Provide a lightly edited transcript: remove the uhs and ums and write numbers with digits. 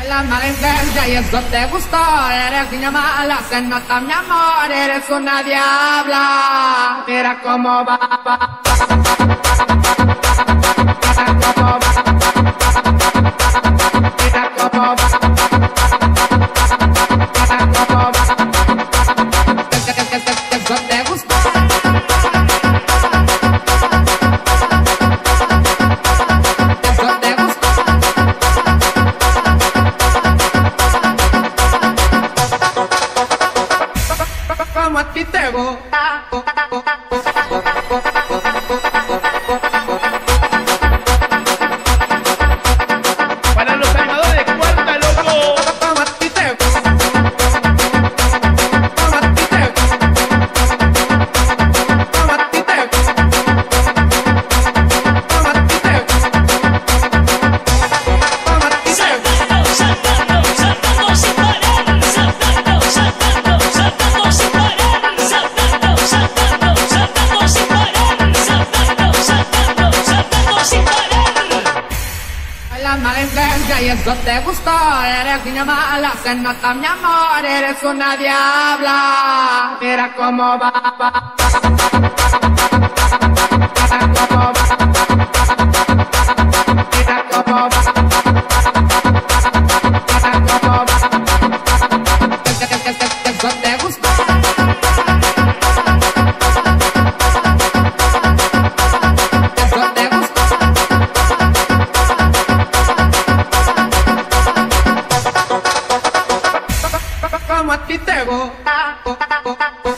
La malincia y eso te gustó. Eres niña mala, se nota mi amor. Eres una diabla. Mira cómo va, va. Mira cómo va. Mira cómo va. Mira cómo va. Eso te gustó. Eso te gustó. Como a ti te gusta. Para los armadores de cuarta, loco. Como a ti te gusta. Como a ti te gusta. Como a ti te gusta. Como a ti te gusta. Como a ti te gusta. Saltando, saltando sin parar, saltando, saltando, saltando sin parar, saltando, saltando, saltando sin parar, saltando, saltando, saltando sin parar. La malincia y eso te gustó. Eres niña mala, se nota mi amor. Eres una diabla. Mira cómo va, va. Mira cómo va. Mira cómo va. Mira cómo va. Eso te gustó. Eso te gustó. Como a ti te gusta.